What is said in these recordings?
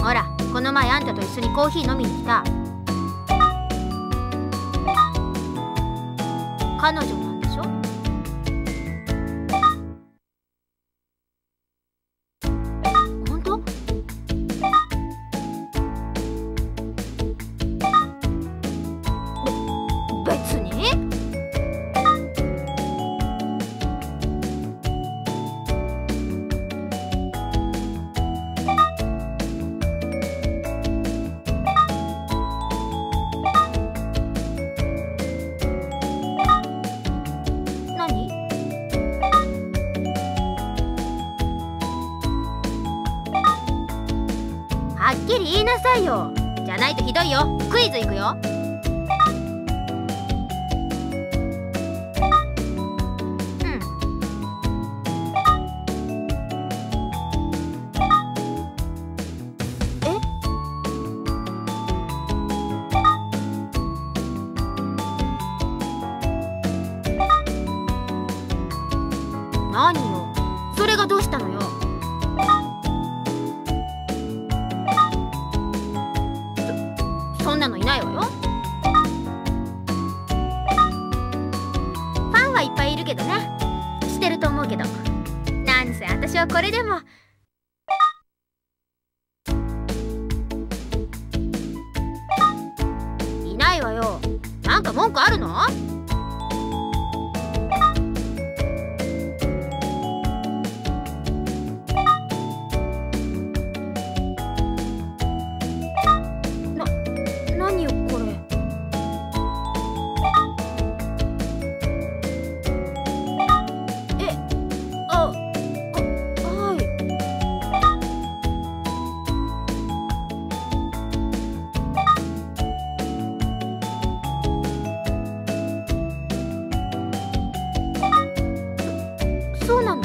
ほら、この前あんたと一緒にコーヒー飲みに来た彼女なんでしょ？本当？別に。はっきり言いなさいよ。じゃないとひどいよ。クイズいくよ。何よ、それがどうしたのよ。そんなのいないわよ。ファンはいっぱいいるけどね。してると思うけど、なんせ私はこれでも。いないわよ。なんか文句あるの？何よこれ。はい。そうなの？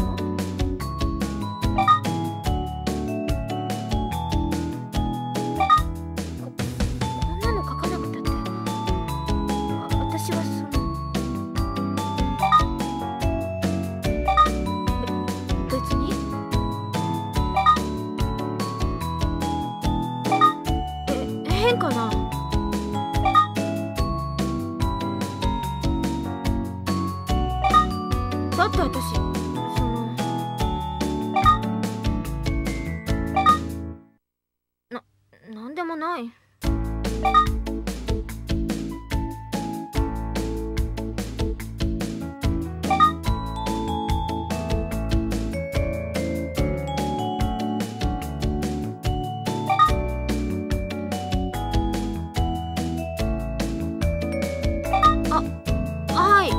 変かな？だって私なんでもない。はい。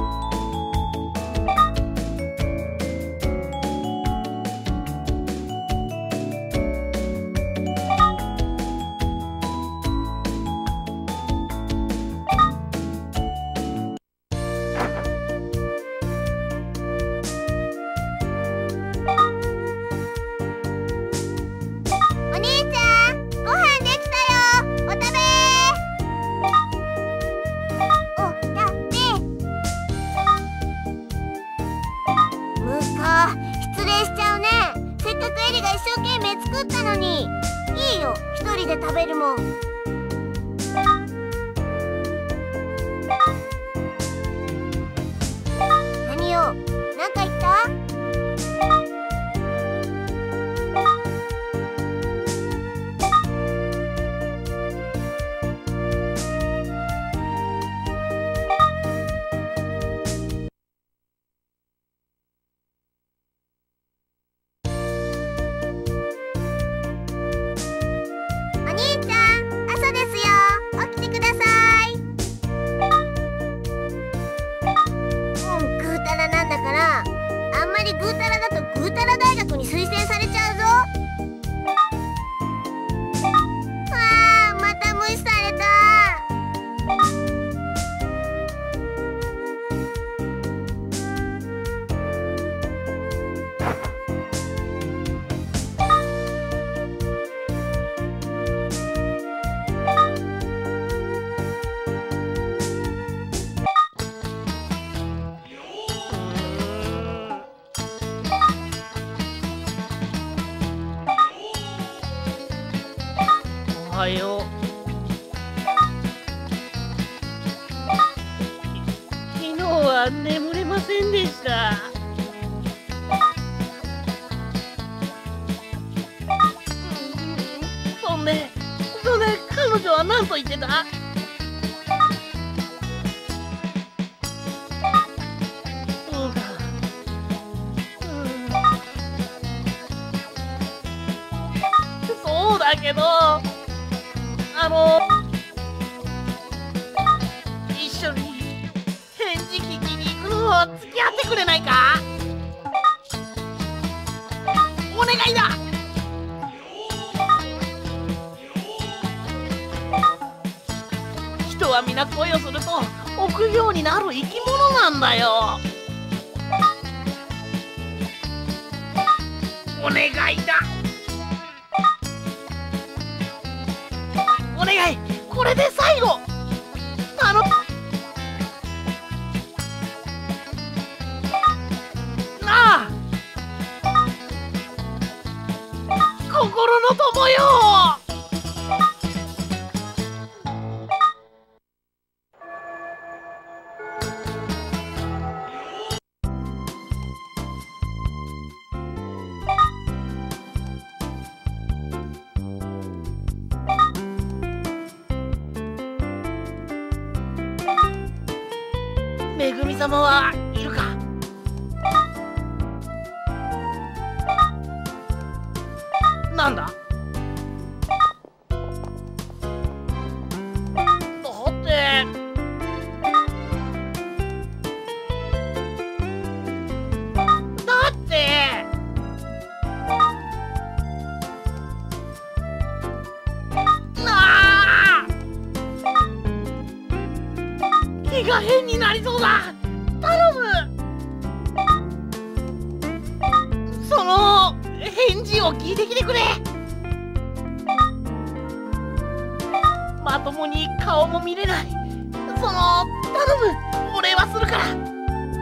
お兄ちゃん、ご飯できたよ。お食べ失礼しちゃうね。せっかくエリが一生懸命作ったのに。いいよ、一人で食べるもん。何よ、なんか言った？お兄ちゃん、 はよう。昨日は眠れませんでした。そんで彼女は何と言ってた？そうだ。そうだけど、一緒に返事聞きに行くのを付き合ってくれないか？お願いだ。人は皆恋をすると臆病になる生き物なんだよ。お願いだ。お願い、これで最後。頼む。なあ、心の友よ。めぐみ様はいるか？なんだ？だってなあ、気が変になりそうだ。頼む。その返事を聞いてきてくれ。まともに顔も見れない。頼む、お礼はするから。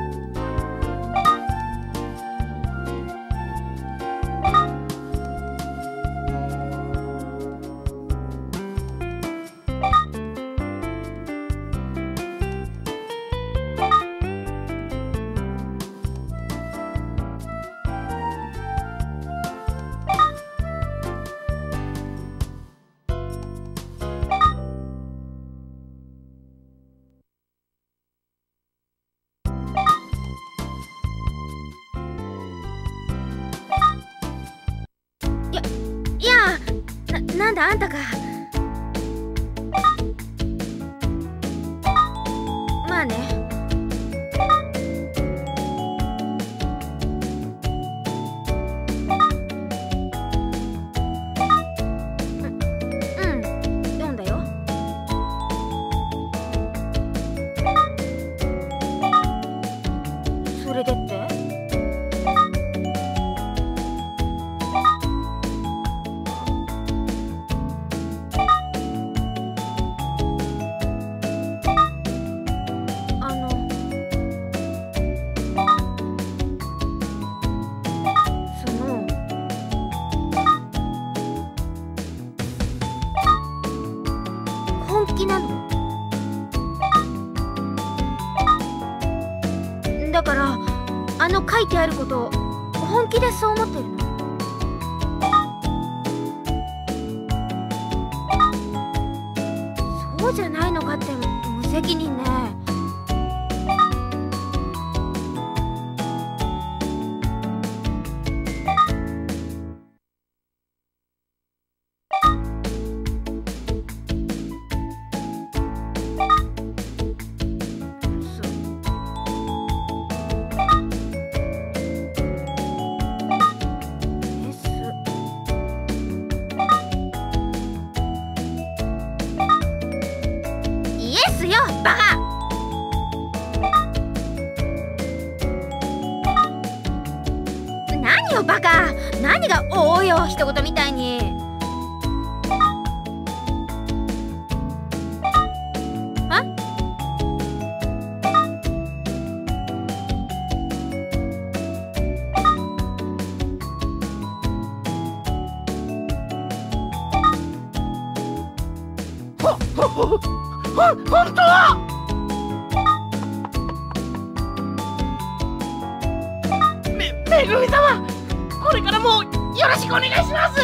なんだあんたか。まあね。読んだよ。それでって？本気なの？だから書いてあること本気でそう思ってるの？そうじゃないのかって無責任ね。バカ！何よバカ！何がおおよ一言みたいに。あ？ 本当はめぐみ様、これからもよろしくお願いします。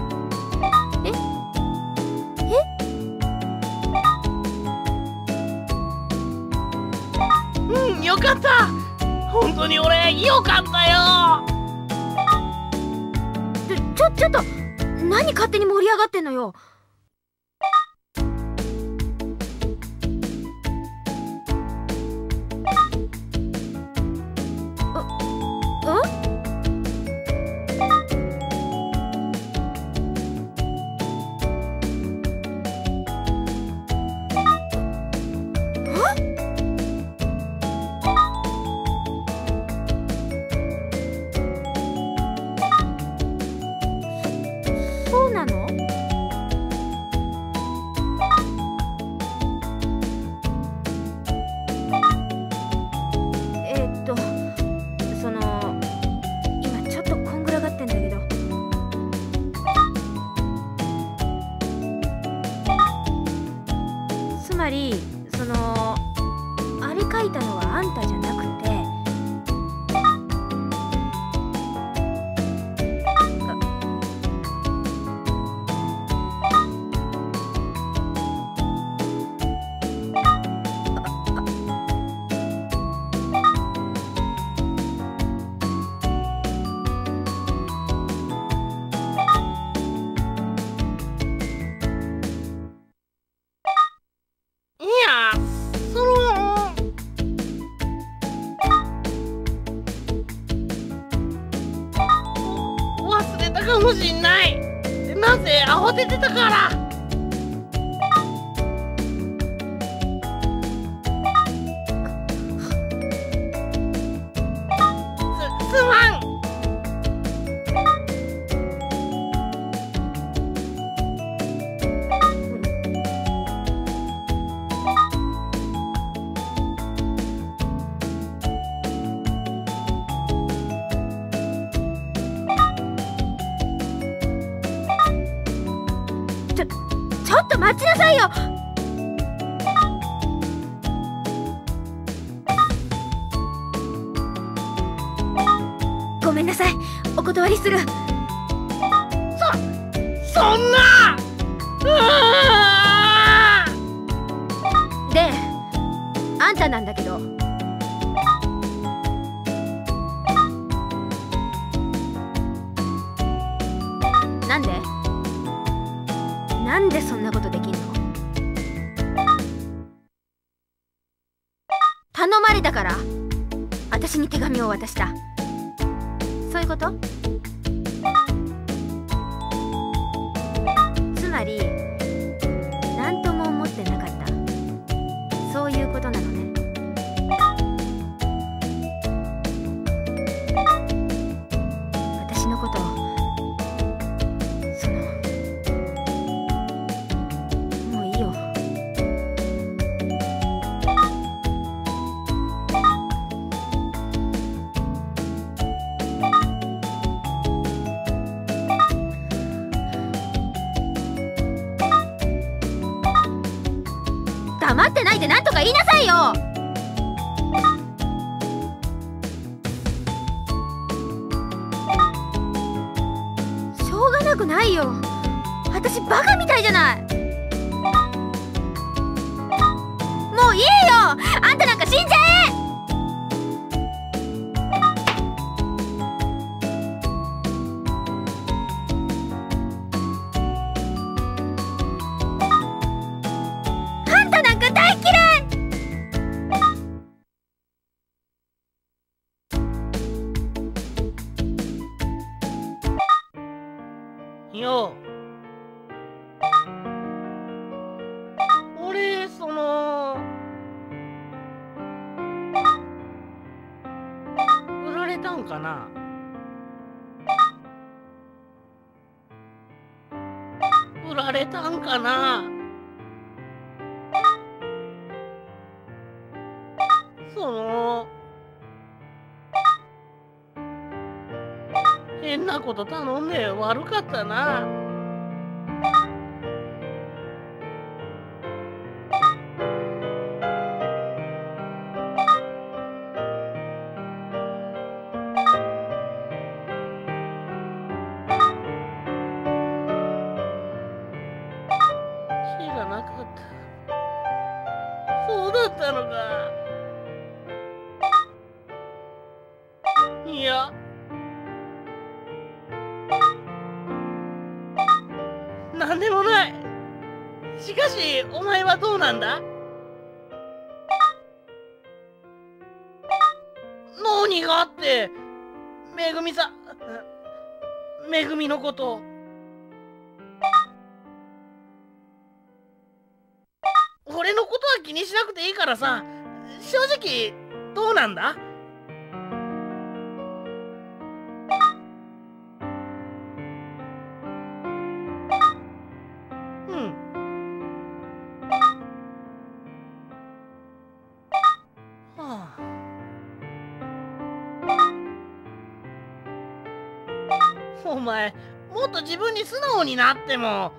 よかった。本当に俺よかったよ。 ちょっと何勝手に盛り上がってんのよ。そうなの？今ちょっとこんぐらがってんだけど。つまりあれ書いたのはあんたじゃなくて、 忘れたかもしんない。なぜ慌ててたから。すまん。 ちょっと待ちなさいよ。ごめんなさい、お断りする。 そんな。 で、あんたなんだけど、なんでそんなことできんの？頼まれたから私に手紙を渡した。そういうこと？つまり何とも思ってなかった、そういうことなのね。私のこともういいよ。黙ってないで何とか言いなさいよ。しょうがなくないよ。私バカみたいじゃない。もういいよ。あんたなんか死んじゃえ。あんたなんか大嫌い。 よう。俺売られたんかな。売られたんかな。変なこと頼んで悪かったな。 なかった。そうだったのか。いや、なんでもない。しかしお前はどうなんだ？何があって、めぐみさん、めぐみのこと。俺のことは気にしなくていいからさ、正直どうなんだ？うん。はあ。お前、もっと自分に素直になっても。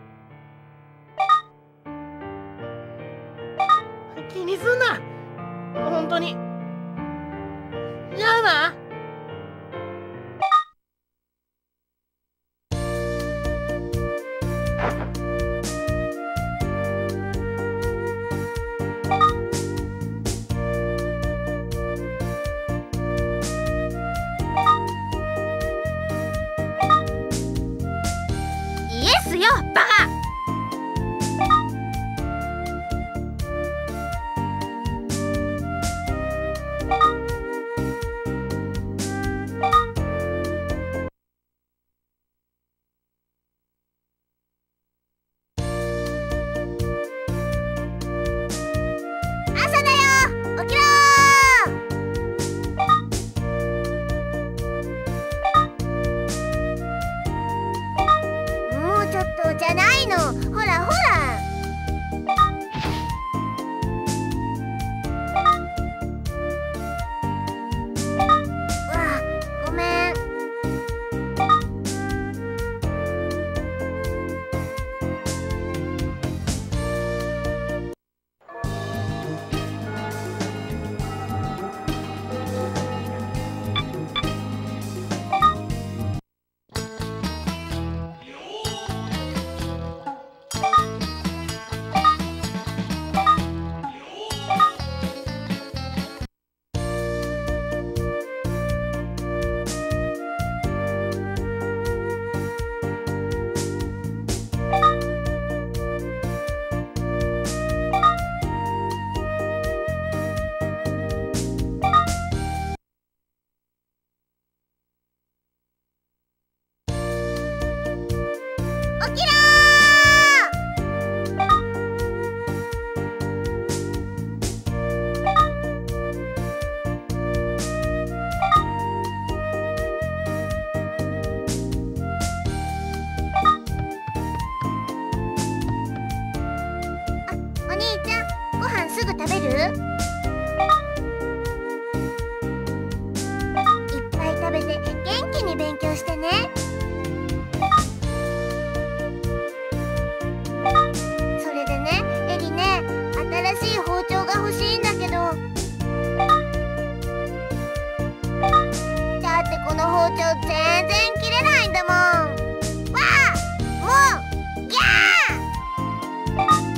気にすんな。本当に。じゃあな。 イエスよ、バカ！朝だよ！起きろー！もうちょっとじゃないの。ほらほら。わあ、ごめん。起きろー！お兄ちゃん、ご飯すぐ食べる？いっぱい食べて元気に勉強してね。それでね、エリね、新しい包丁が欲しいんだけど。だってこの包丁全然切れないんだもん。わあ、もうギャー！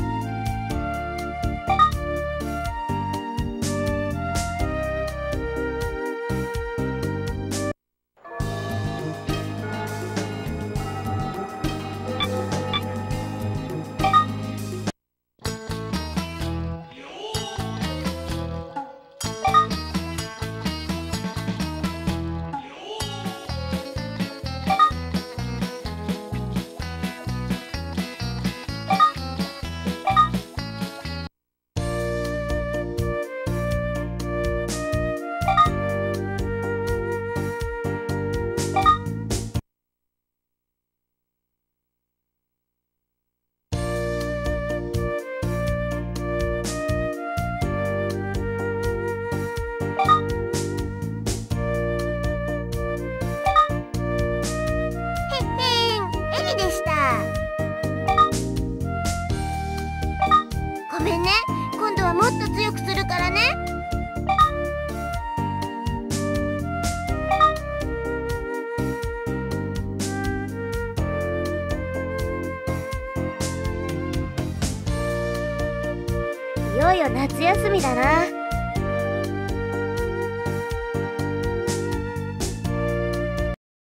ごめんね。今度はもっと強くするからね。 よ夏休みだな。